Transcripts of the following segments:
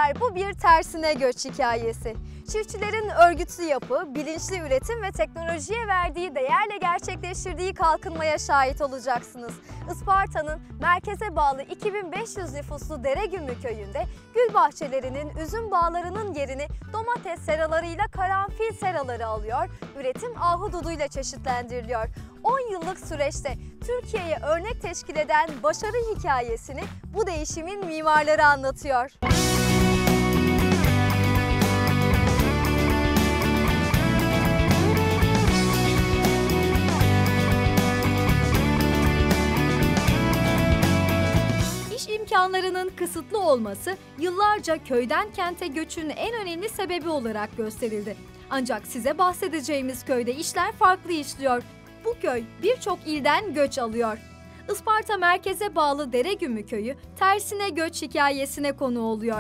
Beyler, bu bir tersine göç hikayesi. Çiftçilerin örgütlü yapı, bilinçli üretim ve teknolojiye verdiği değerle gerçekleştirdiği kalkınmaya şahit olacaksınız. Isparta'nın merkeze bağlı 2500 nüfuslu Deregümü köyünde gül bahçelerinin, üzüm bağlarının yerini domates seralarıyla karanfil seraları alıyor, üretim ahududuyla çeşitlendiriliyor. 10 yıllık süreçte Türkiye'ye örnek teşkil eden başarı hikayesini bu değişimin mimarları anlatıyor. İş imkanlarının kısıtlı olması yıllarca köyden kente göçün en önemli sebebi olarak gösterildi. Ancak size bahsedeceğimiz köyde işler farklı işliyor. Bu köy birçok ilden göç alıyor. Isparta merkeze bağlı Deregümü köyü tersine göç hikayesine konu oluyor.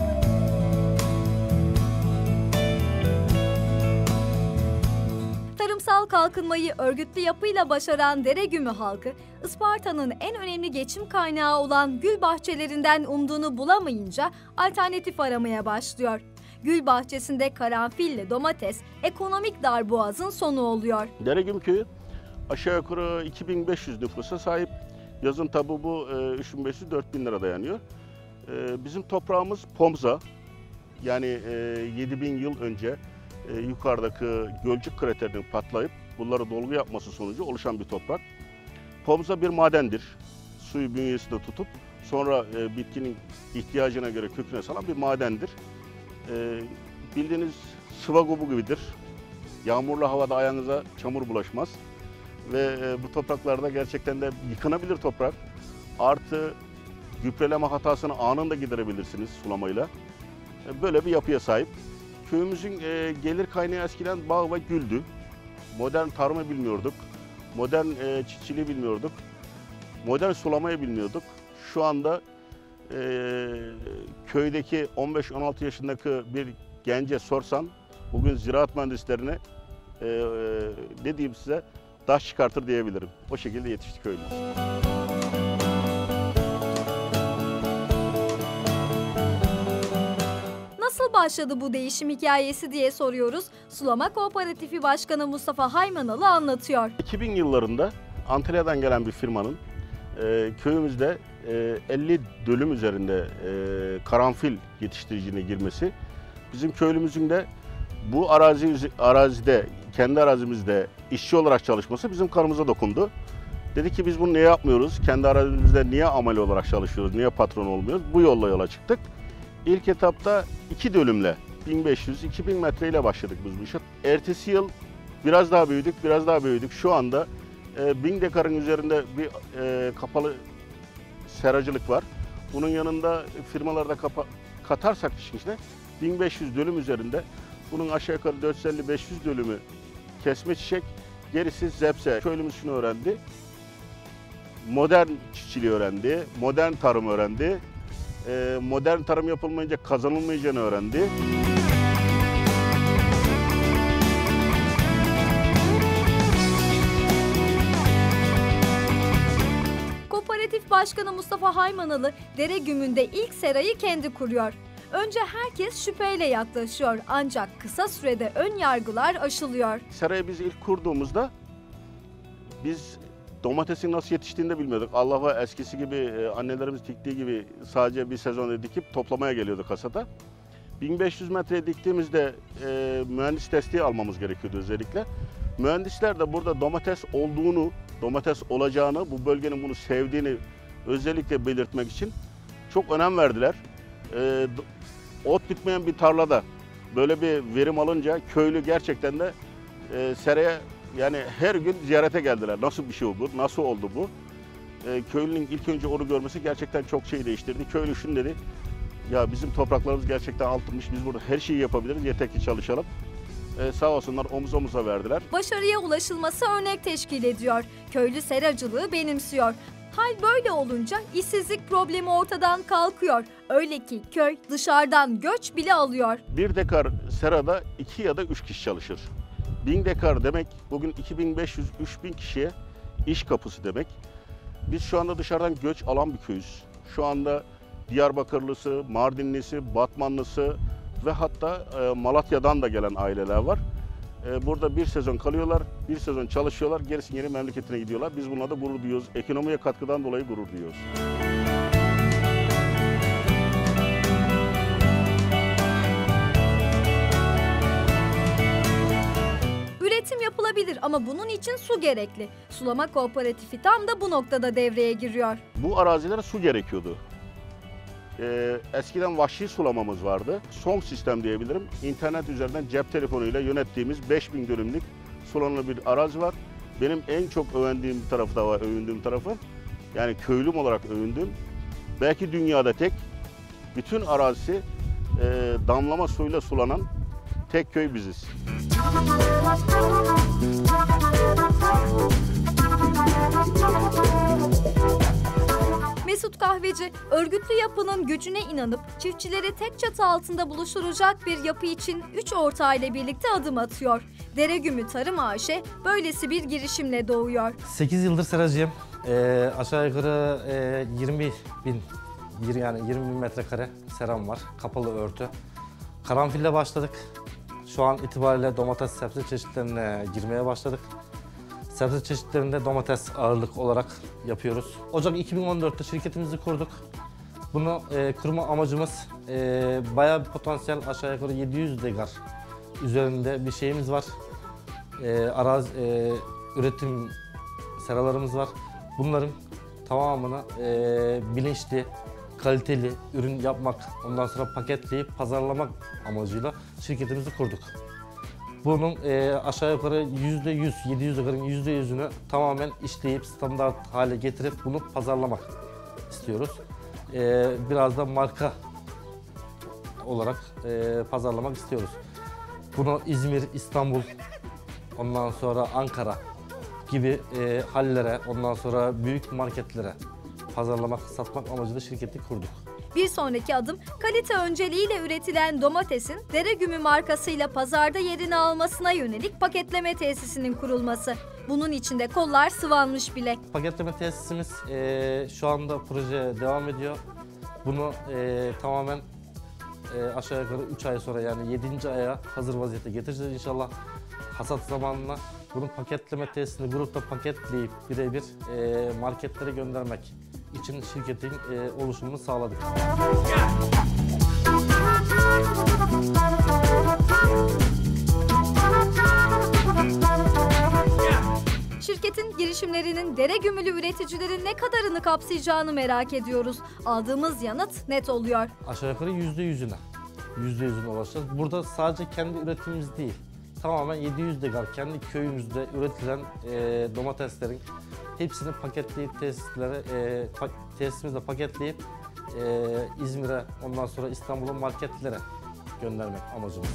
Tarımsal kalkınmayı örgütlü yapıyla başaran Deregümü halkı, Isparta'nın en önemli geçim kaynağı olan gül bahçelerinden umduğunu bulamayınca alternatif aramaya başlıyor. Gül bahçesinde karanfille domates ekonomik darboğazın sonu oluyor. Deregümü köyü aşağı yukarı 2500 nüfusa sahip. Yazın tabi bu 3500-4000 lira dayanıyor. Bizim toprağımız pomza. Yani 7000 yıl önce yukarıdaki Gölcük kraterinin patlayıp bunları dolgu yapması sonucu oluşan bir toprak. Pomza bir madendir. Suyu bünyesinde tutup sonra bitkinin ihtiyacına göre köküne salan bir madendir. Bildiğiniz sıvagobu gibidir. Yağmurlu havada ayağınıza çamur bulaşmaz. Ve bu topraklarda gerçekten de yıkanabilir toprak. Artı gübreleme hatasını anında giderebilirsiniz sulamayla. Böyle bir yapıya sahip. Köyümüzün gelir kaynağı eskiden bağ ve güldü. Modern tarımı bilmiyorduk. Modern çiftçiliği bilmiyorduk. Modern sulamayı bilmiyorduk. Şu anda köydeki 15-16 yaşındaki bir gence sorsan, bugün ziraat mühendislerine ne diyeyim size, taş çıkartır diyebilirim. O şekilde yetişti köylümüz. Nasıl başladı bu değişim hikayesi diye soruyoruz. Sulama Kooperatifi Başkanı Mustafa Haymanalı anlatıyor. 2000 yıllarında Antalya'dan gelen bir firmanın köyümüzde 50 dönüm üzerinde karanfil yetiştiriciliğine girmesi, bizim köylümüzün de bu arazide, kendi arazimizde işçi olarak çalışması bizim kanımıza dokundu. Dedi ki biz bunu niye yapmıyoruz? Kendi arazimizde niye ameli olarak çalışıyoruz? Niye patron olmuyoruz? Bu yolla yola çıktık. İlk etapta 2 dönümle 1500-2000 metreyle başladık biz bu işe. Ertesi yıl biraz daha büyüdük, biraz daha büyüdük. Şu anda 1000 dekarın üzerinde bir kapalı seracılık var. Bunun yanında firmalarda katarsak işin içine 1500 dönüm üzerinde. Bunun aşağı yukarı 450-500 dönümü kesme çiçek, gerisi zepse. Köylümüz şunu öğrendi, modern çiftçiliği öğrendi, modern tarım öğrendi, modern tarım yapılmayınca kazanılmayacağını öğrendi. Kooperatif Başkanı Mustafa Haymanalı, Deregümü'nde ilk serayı kendi kuruyor. Önce herkes şüpheyle yaklaşıyor ancak kısa sürede ön yargılar aşılıyor. Serayı biz ilk kurduğumuzda biz domatesin nasıl yetiştiğini de bilmiyorduk. Allah'a eskisi gibi annelerimiz diktiği gibi sadece bir sezonda dikip toplamaya geliyordu kasada. 1500 metreye diktiğimizde mühendis desteği almamız gerekiyordu özellikle. Mühendisler de burada domates olduğunu, domates olacağını, bu bölgenin bunu sevdiğini özellikle belirtmek için çok önem verdiler. Ot bitmeyen bir tarlada böyle bir verim alınca köylü gerçekten de seraya yani her gün ziyarete geldiler. Nasıl bir şey bu? Nasıl oldu bu? Köylünün ilk önce onu görmesi gerçekten çok şey değiştirdi. Köylü şunu dedi, ya bizim topraklarımız gerçekten altınmış, biz burada her şeyi yapabiliriz, yeter ki çalışalım. Sağ olsunlar omuz omuza verdiler. Başarıya ulaşılması örnek teşkil ediyor. Köylü seracılığı benimsiyor. Hal böyle olunca işsizlik problemi ortadan kalkıyor. Öyle ki köy dışarıdan göç bile alıyor. 1 dekar serada 2 ya da 3 kişi çalışır. 1000 dekar demek bugün 2500-3000 kişiye iş kapısı demek. Biz şu anda dışarıdan göç alan bir köyüz. Şu anda Diyarbakırlısı, Mardinlisi, Batmanlısı ve hatta Malatya'dan da gelen aileler var. Burada bir sezon kalıyorlar, bir sezon çalışıyorlar, gerisini geri memleketine gidiyorlar. Biz bununla da gurur duyuyoruz. Ekonomiye katkıdan dolayı gurur duyuyoruz. Üretim yapılabilir ama bunun için su gerekli. Sulama kooperatifi tam da bu noktada devreye giriyor. Bu arazilere su gerekiyordu. Eskiden vahşi sulamamız vardı. Son sistem diyebilirim. İnternet üzerinden cep telefonuyla yönettiğimiz 5000 dönümlük sulanır bir arazi var. Benim en çok övündüğüm tarafı da var, övündüğüm tarafı. Yani köylüm olarak övündüğüm. Belki dünyada tek, bütün arazisi damlama suyla sulanan tek köy biziz. Mesut Kahveci, örgütlü yapının gücüne inanıp çiftçileri tek çatı altında buluşturacak bir yapı için 3 ortağıyla birlikte adım atıyor. Deregümü Tarım AŞ böylesi bir girişimle doğuyor. 8 yıldır seracıyım. Aşağı yukarı 20 bin metrekare seram var. Kapalı örtü. Karanfille başladık. Şu an itibariyle domates sebze çeşitlerine girmeye başladık. Sebze çeşitlerinde domates ağırlık olarak yapıyoruz. Ocak 2014'te şirketimizi kurduk. Bunu kurma amacımız bayağı bir potansiyel, aşağı yukarı 700 dekar üzerinde bir şeyimiz var. Üretim seralarımız var. Bunların tamamını bilinçli, kaliteli ürün yapmak, ondan sonra paketleyip pazarlamak amacıyla şirketimizi kurduk. Bunun aşağı yukarı %100, 700 dekarın %100'ünü tamamen işleyip standart hale getirip bunu pazarlamak istiyoruz. Biraz da marka olarak pazarlamak istiyoruz. Bunu İzmir, İstanbul, ondan sonra Ankara gibi hallere, ondan sonra büyük marketlere pazarlamak, satmak amacıyla şirketi kurduk. Bir sonraki adım kalite önceliğiyle üretilen domatesin Deregümü markasıyla pazarda yerini almasına yönelik paketleme tesisinin kurulması. Bunun için de kollar sıvanmış bile. Paketleme tesisimiz şu anda proje devam ediyor. Bunu tamamen aşağı yukarı 3 ay sonra, yani 7. aya hazır vaziyete getireceğiz inşallah. Hasat zamanına bunun paketleme tesisini grupta paketleyip birebir marketlere göndermek için şirketin oluşumunu sağladık. Şirketin girişimlerinin Deregümülü üreticilerin ne kadarını kapsayacağını merak ediyoruz. Aldığımız yanıt net oluyor. Aşağı yukarı %100'üne ulaşacağız. Burada sadece kendi üretimimiz değil, tamamen 700 dekar kendi köyümüzde üretilen domateslerin hepsini paketleyip tesisimizde paketleyip İzmir'e, ondan sonra İstanbul'a marketlere göndermek amacımız.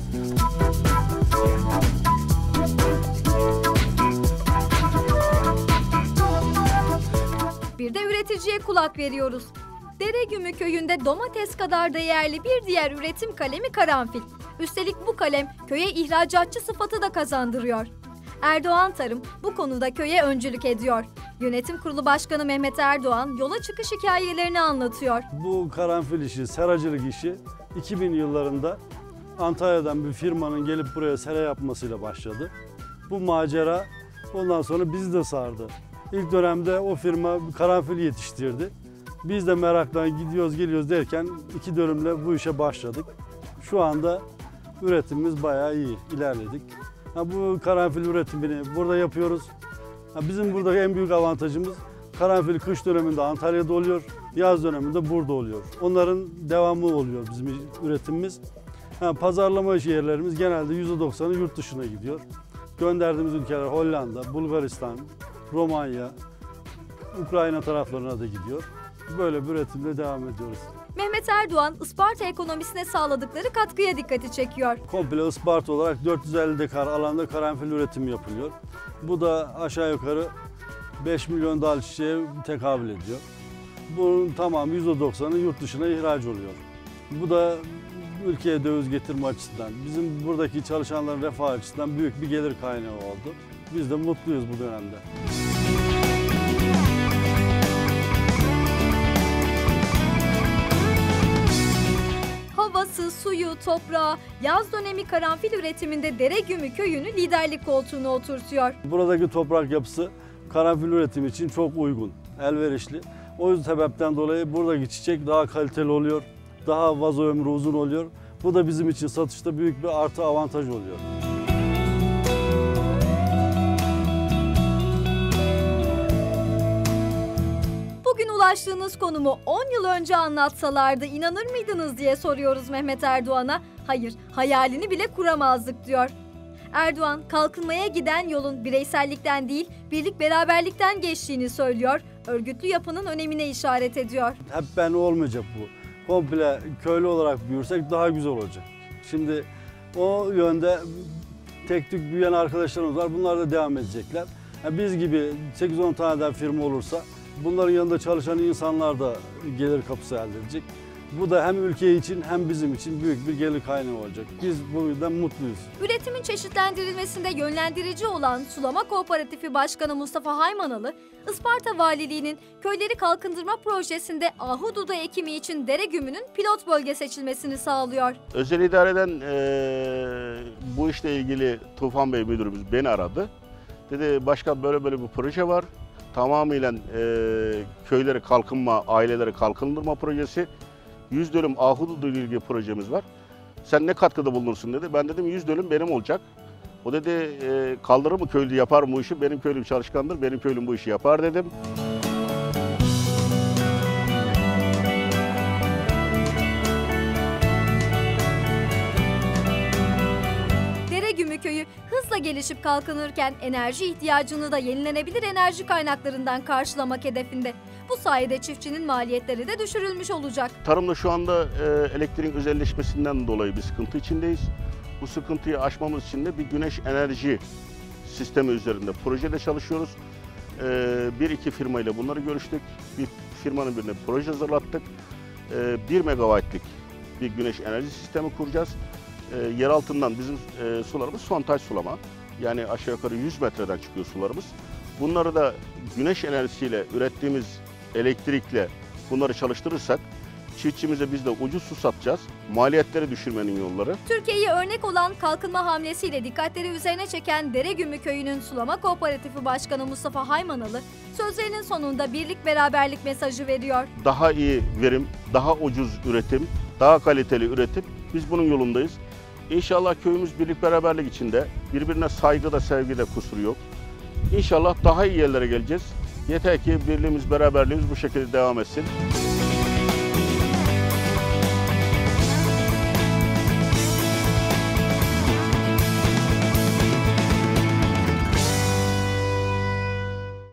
Bir de üreticiye kulak veriyoruz. Deregümü köyünde domates kadar değerli bir diğer üretim kalemi karanfil. Üstelik bu kalem köye ihracatçı sıfatı da kazandırıyor. Erdoğan Tarım bu konuda köye öncülük ediyor. Yönetim Kurulu Başkanı Mehmet Erdoğan yola çıkış hikayelerini anlatıyor. Bu karanfil işi, seracılık işi 2000 yıllarında Antalya'dan bir firmanın gelip buraya sera yapmasıyla başladı. Bu macera ondan sonra bizi de sardı. İlk dönemde o firma karanfil yetiştirdi. Biz de meraktan gidiyoruz geliyoruz derken 2 dönümle bu işe başladık. Şu anda üretimimiz bayağı iyi, ilerledik. Bu karanfil üretimini burada yapıyoruz. Bizim burada en büyük avantajımız karanfil kış döneminde Antalya'da oluyor, yaz döneminde burada oluyor. Onların devamı oluyor bizim üretimimiz. Pazarlama yerlerimiz genelde %90'ı yurt dışına gidiyor. Gönderdiğimiz ülkeler Hollanda, Bulgaristan, Romanya, Ukrayna taraflarına da gidiyor. Böyle bir üretimle devam ediyoruz. Mehmet Erdoğan, Isparta ekonomisine sağladıkları katkıya dikkati çekiyor. Komple Isparta olarak 450 dekar alanda karanfil üretimi yapılıyor. Bu da aşağı yukarı 5 milyon dal çiçeğe tekabül ediyor. Bunun tamamı %90'ı yurt dışına ihraç oluyor. Bu da ülkeye döviz getirme açısından, bizim buradaki çalışanların refah açısından büyük bir gelir kaynağı oldu. Biz de mutluyuz bu dönemde. suyu, toprağı, yaz dönemi karanfil üretiminde Deregümü köyünü liderlik koltuğuna oturtuyor. Buradaki toprak yapısı karanfil üretimi için çok uygun, elverişli. O sebepten dolayı buradaki çiçek daha kaliteli oluyor, daha vazo ömrü uzun oluyor. Bu da bizim için satışta büyük bir artı avantaj oluyor. Bugün ulaştığınız konumu 10 yıl önce anlatsalardı inanır mıydınız diye soruyoruz Mehmet Erdoğan'a. Hayır, hayalini bile kuramazdık diyor. Erdoğan, kalkınmaya giden yolun bireysellikten değil, birlik beraberlikten geçtiğini söylüyor, örgütlü yapının önemine işaret ediyor. Hep ben olmayacak bu. Komple köylü olarak büyürsek daha güzel olacak. Şimdi o yönde tek tük büyüyen arkadaşlarımız var. Bunlar da devam edecekler. Yani biz gibi 8-10 taneden firma olursa bunların yanında çalışan insanlar da gelir kapısı elde edecek. Bu da hem ülke için hem bizim için büyük bir gelir kaynağı olacak. Biz bu yüzden mutluyuz. Üretimin çeşitlendirilmesinde yönlendirici olan Sulama Kooperatifi Başkanı Mustafa Haymanalı, Isparta Valiliği'nin köyleri kalkındırma projesinde ahududu ekimi için Deregümü'nün pilot bölge seçilmesini sağlıyor. Özel idareden bu işle ilgili Tufan Bey müdürümüz beni aradı. Dedi başkan böyle bir proje var. Tamamıyla köyleri kalkınma, aileleri kalkındırma projesi. 100 dönüm ahududu ile ilgili projemiz var. Sen ne katkıda bulunursun dedi. Ben dedim 100 dönüm benim olacak. O dedi kaldırır mı köylü yapar mı bu işi? Benim köylüm çalışkandır, benim köylüm bu işi yapar dedim. Deregümü köyü hızla gelişip kalkınırken enerji ihtiyacını da yenilenebilir enerji kaynaklarından karşılamak hedefinde. Bu sayede çiftçinin maliyetleri de düşürülmüş olacak. Tarımda şu anda elektriğin özelleşmesinden dolayı bir sıkıntı içindeyiz. Bu sıkıntıyı aşmamız için de bir güneş enerji sistemi üzerinde projede çalışıyoruz. Bir iki firmayla bunları görüştük. Bir firmanın birine proje hazırlattık. 1 megawattlik bir güneş enerji sistemi kuracağız. Yer altından bizim sularımız sondaj sulama. Yani aşağı yukarı 100 metreden çıkıyor sularımız. Bunları da güneş enerjisiyle ürettiğimiz elektrikle bunları çalıştırırsak çiftçimize biz de ucuz su satacağız. Maliyetleri düşürmenin yolları. Türkiye'ye örnek olan kalkınma hamlesiyle dikkatleri üzerine çeken Deregümü köyünün Sulama Kooperatifi Başkanı Mustafa Haymanalı sözlerinin sonunda birlik beraberlik mesajı veriyor. Daha iyi verim, daha ucuz üretim, daha kaliteli üretim. Biz bunun yolundayız. İnşallah köyümüz birlik beraberlik içinde, birbirine saygıda, sevgide kusuru yok. İnşallah daha iyi yerlere geleceğiz. Yeter ki birliğimiz, beraberliğimiz bu şekilde devam etsin.